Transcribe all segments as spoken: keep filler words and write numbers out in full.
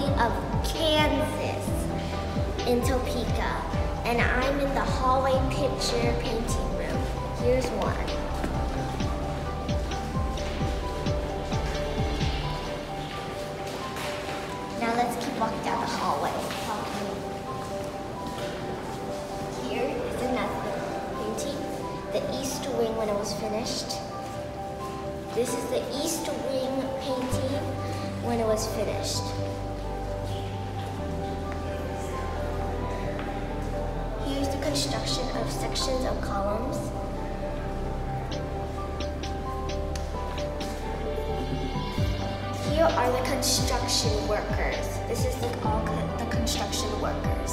of Kansas in Topeka, and I'm in the hallway picture painting room. Here's one. Now let's keep walking down the hallway. Here is another painting, the East Wing when it was finished. This is the East Wing painting when it was finished. Here's the construction of sections of columns. Here are the construction workers. This is the, all co the construction workers.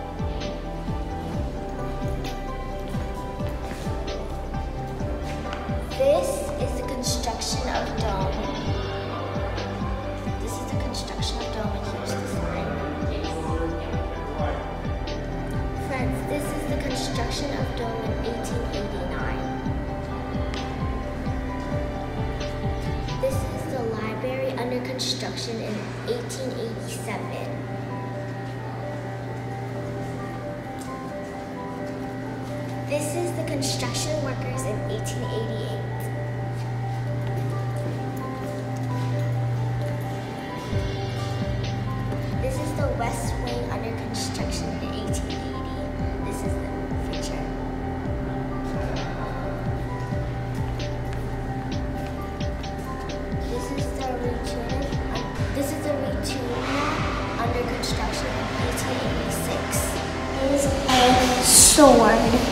This is the construction of dome. This is the construction of dome, and here's the sign. Friends, this is the construction of dome in eighteen eighty-nine. This is the library under construction in eighteen eighty-seven. This is the construction workers in eighteen eighty-eight. This is the West Wing under construction in eighteen eighty. This is the picture. This is the retune. Uh, this is the retune under construction in eighteen eighty-six. Here's a sword.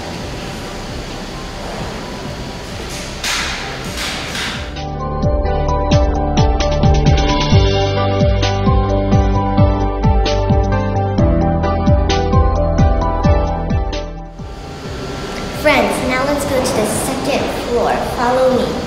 Friends, now let's go to the second floor. Follow me.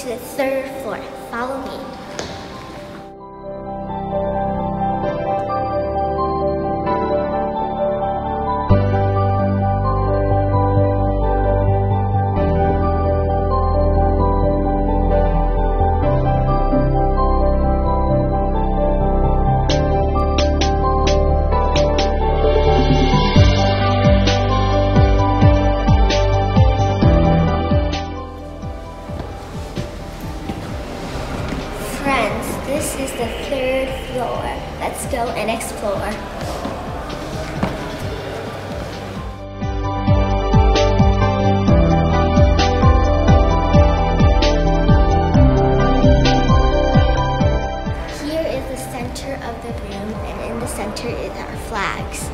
to the third floor. Follow me. Friends, this is the third floor. Let's go and explore. Here is the center of the room, and in the center is our flags.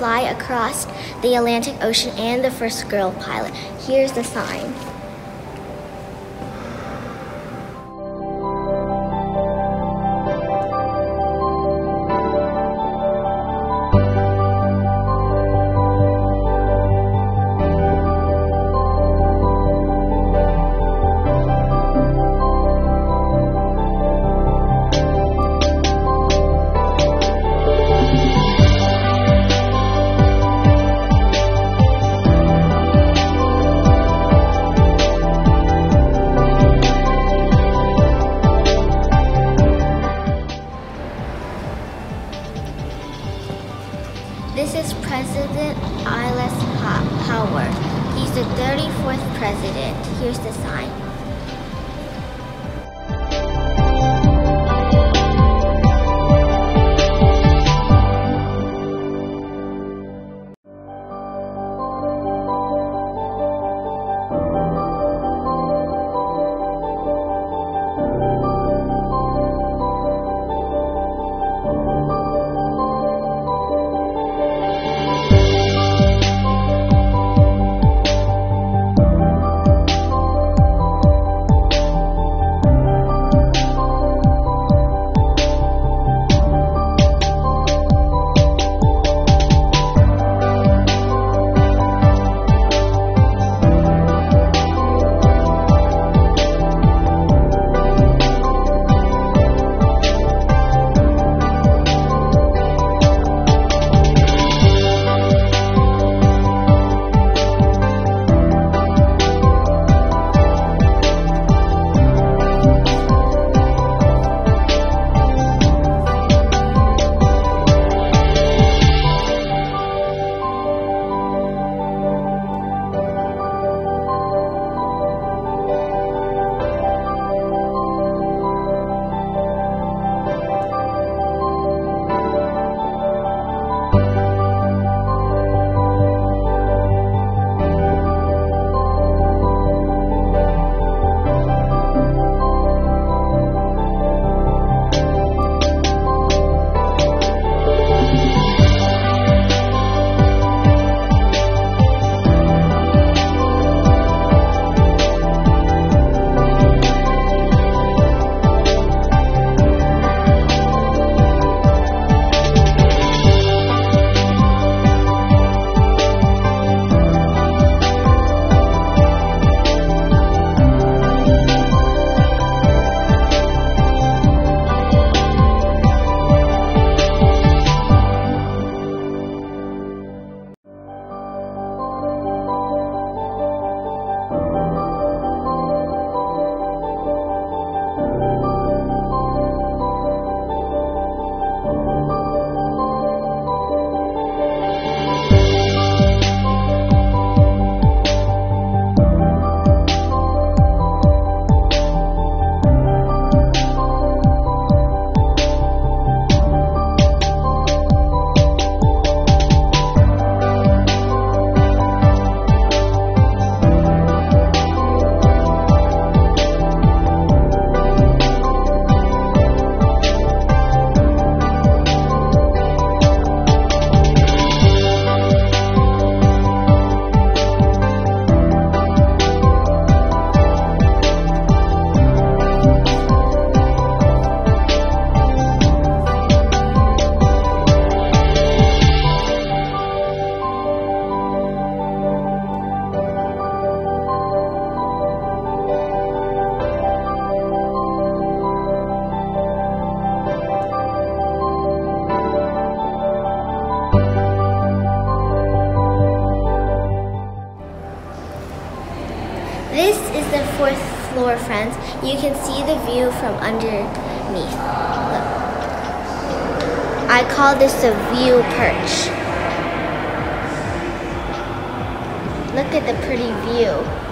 fly across the Atlantic Ocean and the first girl pilot. Here's the sign. This is President Eilis Howard. He's the thirty-fourth president. Here's the sign. This is the fourth floor, friends. You can see the view from underneath. Look. I call this the view perch. Look at the pretty view.